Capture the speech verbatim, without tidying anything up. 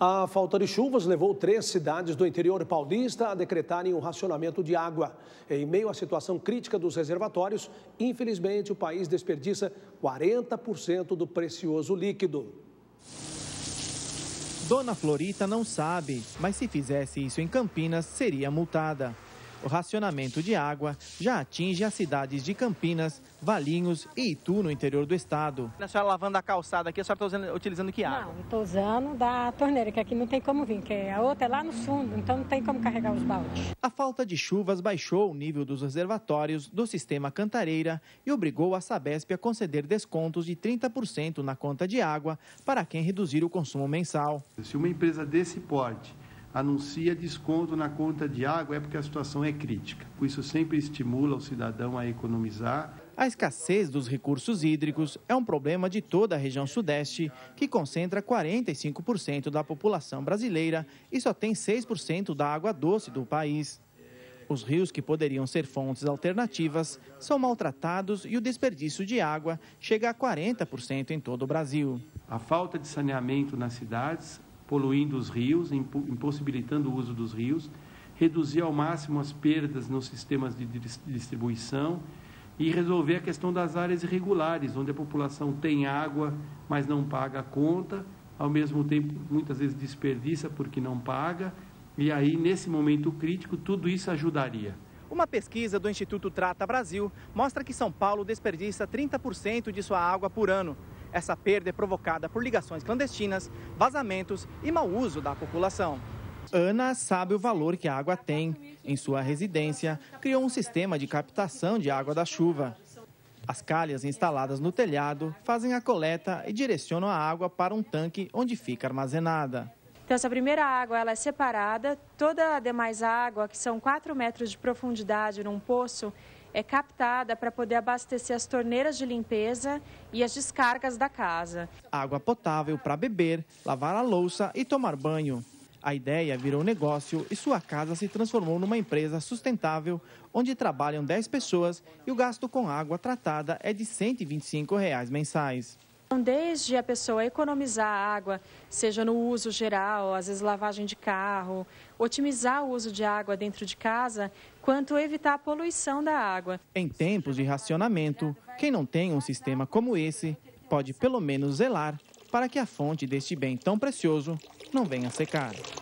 A falta de chuvas levou três cidades do interior paulista a decretarem o racionamento de água. Em meio à situação crítica dos reservatórios, infelizmente o país desperdiça quarenta por cento do precioso líquido. Dona Florita não sabe, mas se fizesse isso em Campinas, seria multada. O racionamento de água já atinge as cidades de Campinas, Valinhos e Itu, no interior do estado. A senhora lavando a calçada aqui, a senhora está utilizando que água? Não, estou usando da torneira, que aqui não tem como vir, porque a outra é lá no fundo, então não tem como carregar os baldes. A falta de chuvas baixou o nível dos reservatórios do sistema Cantareira e obrigou a Sabesp a conceder descontos de trinta por cento na conta de água para quem reduzir o consumo mensal. Se uma empresa desse porte anuncia desconto na conta de água, é porque a situação é crítica. Isso sempre estimula o cidadão a economizar. A escassez dos recursos hídricos é um problema de toda a região sudeste, que concentra quarenta e cinco por cento da população brasileira e só tem seis por cento da água doce do país. Os rios que poderiam ser fontes alternativas são maltratados e o desperdício de água chega a quarenta por cento em todo o Brasil. A falta de saneamento nas cidades, poluindo os rios, impossibilitando o uso dos rios, reduzir ao máximo as perdas nos sistemas de distribuição e resolver a questão das áreas irregulares, onde a população tem água, mas não paga a conta, ao mesmo tempo muitas vezes desperdiça porque não paga, e aí nesse momento crítico tudo isso ajudaria. Uma pesquisa do Instituto Trata Brasil mostra que São Paulo desperdiça trinta por cento de sua água por ano. Essa perda é provocada por ligações clandestinas, vazamentos e mau uso da população. Ana sabe o valor que a água tem. Em sua residência, criou um sistema de captação de água da chuva. As calhas instaladas no telhado fazem a coleta e direcionam a água para um tanque onde fica armazenada. Então, essa primeira água ela é separada, toda a demais água, que são quatro metros de profundidade num poço, é captada para poder abastecer as torneiras de limpeza e as descargas da casa. Água potável para beber, lavar a louça e tomar banho. A ideia virou negócio e sua casa se transformou numa empresa sustentável, onde trabalham dez pessoas e o gasto com água tratada é de cento e vinte e cinco reais mensais. Desde a pessoa economizar água, seja no uso geral, às vezes lavagem de carro, otimizar o uso de água dentro de casa, quanto evitar a poluição da água. Em tempos de racionamento, quem não tem um sistema como esse pode pelo menos zelar para que a fonte deste bem tão precioso não venha a secar.